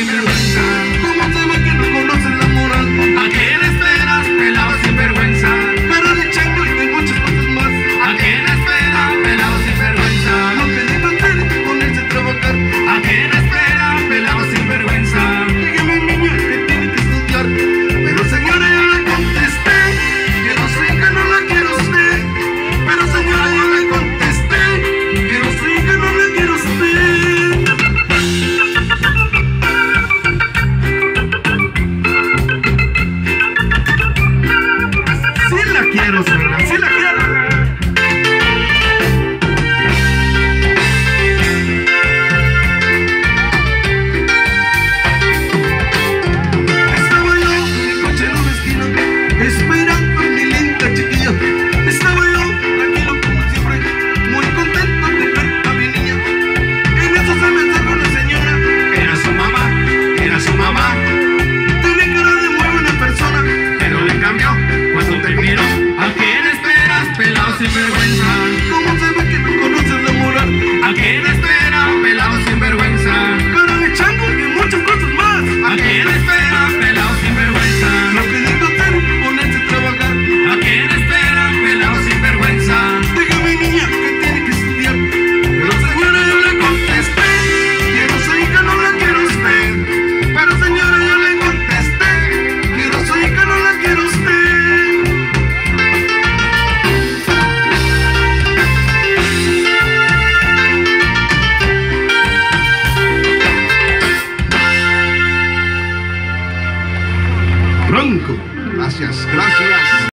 sinvergüenza. ¿Cómo se ve que no conoces la moral? ¿A quién esperas, pelado sinvergüenza? Cara de chango y de muchas cosas más. ¿A quién espera, pelado sinvergüenza? Lo que debe hacer es ponerse a trabajar. ¿A quién espera, pelado sinvergüenza? Dígame, niña, que tiene que estudiar. Pero señora, yo le contesté que no su hija no la quiere usted. Pero señora, yo le contesté que no su hija no la quiere usted. Sí la quiero, señora, sí la quiero. Estaba yo en mi coche en una esquina, esperando a mi linda chiquilla. Estaba yo tranquilo como siempre, muy contento de ver a mi niña. En eso se me acerca una señora, Era su mamá, era su mamá, tiene cara de muy buena persona. pero le cambió cuando te miró. ¿A quién esperas, pelado sinvergüenza? ¿Cómo se ve que no conoces la moral? ¿A quién espera, pelado sinvergüenza? Cara de chango y muchas cosas más. ¿A quién espera, pelado sinvergüenza? Lo que debe hacer es ponerse a trabajar. ¿A quién espera, pelado sinvergüenza? Dígame, niña, que tiene que estudiar. Pero señora, yo le contesté que no su hija no la quiere usted. Pero señora, yo le contesté que no su hija no la quiere usted. Franco, gracias, gracias.